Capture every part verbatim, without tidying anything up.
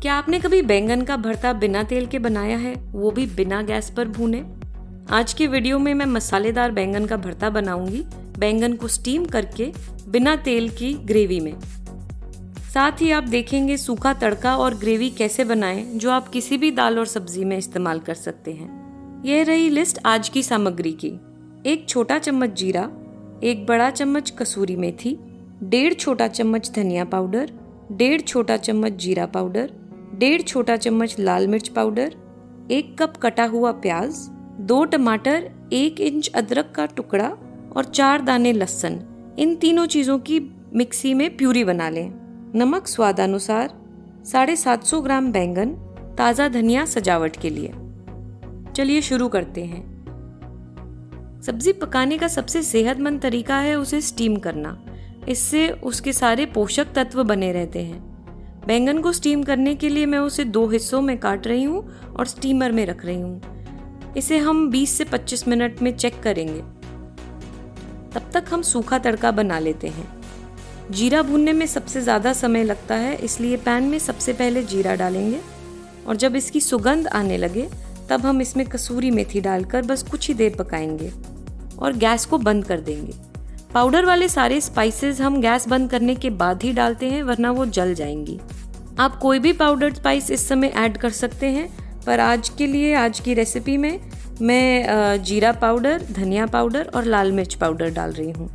क्या आपने कभी बैंगन का भरता बिना तेल के बनाया है, वो भी बिना गैस पर भूने? आज की वीडियो में मैं मसालेदार बैंगन का भरता बनाऊंगी, बैंगन को स्टीम करके बिना तेल की ग्रेवी में। साथ ही आप देखेंगे सूखा तड़का और ग्रेवी कैसे बनाएं, जो आप किसी भी दाल और सब्जी में इस्तेमाल कर सकते हैं। यह रही लिस्ट आज की सामग्री की। एक छोटा चम्मच जीरा, एक बड़ा चम्मच कसूरी मेथी, डेढ़ छोटा चम्मच धनिया पाउडर, डेढ़ छोटा चम्मच जीरा पाउडर, डेढ़ छोटा चम्मच लाल मिर्च पाउडर, एक कप कटा हुआ प्याज, दो टमाटर, एक इंच अदरक का टुकड़ा और चार दाने लहसुन। इन तीनों चीजों की मिक्सी में प्यूरी बना लें। नमक स्वादानुसार, साढ़े सात सौ ग्राम बैंगन, ताजा धनिया सजावट के लिए। चलिए शुरू करते हैं। सब्जी पकाने का सबसे सेहतमंद तरीका है उसे स्टीम करना। इससे उसके सारे पोषक तत्व बने रहते हैं। बैंगन को स्टीम करने के लिए मैं उसे दो हिस्सों में काट रही हूँ और स्टीमर में रख रही हूँ। इसे हम बीस से पच्चीस मिनट में चेक करेंगे। तब तक हम सूखा तड़का बना लेते हैं। जीरा भूनने में सबसे ज़्यादा समय लगता है, इसलिए पैन में सबसे पहले जीरा डालेंगे और जब इसकी सुगंध आने लगे तब हम इसमें कसूरी मेथी डालकर बस कुछ ही देर पकाएंगे और गैस को बंद कर देंगे। पाउडर वाले सारे स्पाइसेस हम गैस बंद करने के बाद ही डालते हैं, वरना वो जल जाएंगी। आप कोई भी पाउडर्ड स्पाइस इस समय ऐड कर सकते हैं, पर आज के लिए आज की रेसिपी में मैं जीरा पाउडर, धनिया पाउडर और लाल मिर्च पाउडर डाल रही हूँ।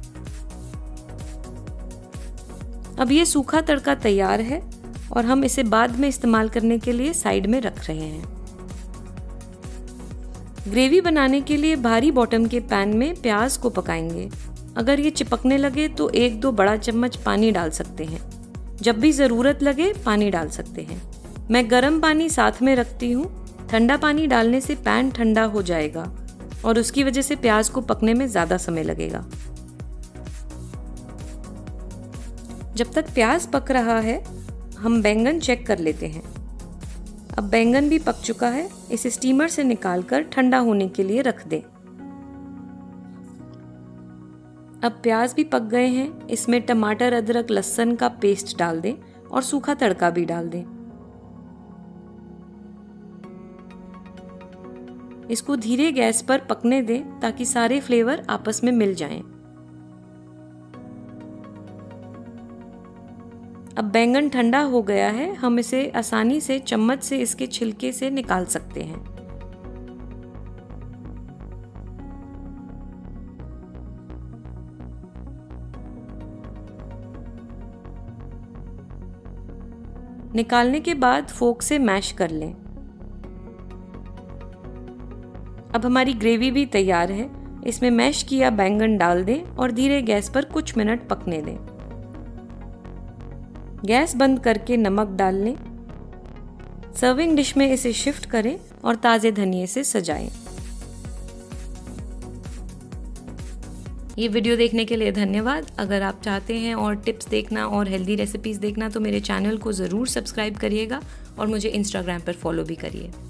अब ये सूखा तड़का तैयार है और हम इसे बाद में इस्तेमाल करने के लिए साइड में रख रहे हैं। ग्रेवी बनाने के लिए भारी बॉटम के पैन में प्याज को पकाएंगे। अगर ये चिपकने लगे तो एक दो बड़ा चम्मच पानी डाल सकते हैं। जब भी ज़रूरत लगे पानी डाल सकते हैं। मैं गर्म पानी साथ में रखती हूँ। ठंडा पानी डालने से पैन ठंडा हो जाएगा और उसकी वजह से प्याज को पकने में ज़्यादा समय लगेगा। जब तक प्याज पक रहा है हम बैंगन चेक कर लेते हैं। अब बैंगन भी पक चुका है। इसे स्टीमर से निकालकर ठंडा होने के लिए रख दें। अब प्याज भी पक गए हैं। इसमें टमाटर, अदरक, लहसुन का पेस्ट डाल दें और सूखा तड़का भी डाल दें। इसको धीरे गैस पर पकने दें ताकि सारे फ्लेवर आपस में मिल जाएं। अब बैंगन ठंडा हो गया है। हम इसे आसानी से चम्मच से इसके छिलके से निकाल सकते हैं। निकालने के बाद फोक से मैश कर लें। अब हमारी ग्रेवी भी तैयार है। इसमें मैश किया बैंगन डाल दें और धीरे गैस पर कुछ मिनट पकने दें। गैस बंद करके नमक डाल लें। सर्विंग डिश में इसे शिफ्ट करें और ताजे धनिये से सजाएं। ये वीडियो देखने के लिए धन्यवाद। अगर आप चाहते हैं और टिप्स देखना और हेल्दी रेसिपीज देखना तो मेरे चैनल को ज़रूर सब्सक्राइब करिएगा और मुझे इंस्टाग्राम पर फॉलो भी करिए।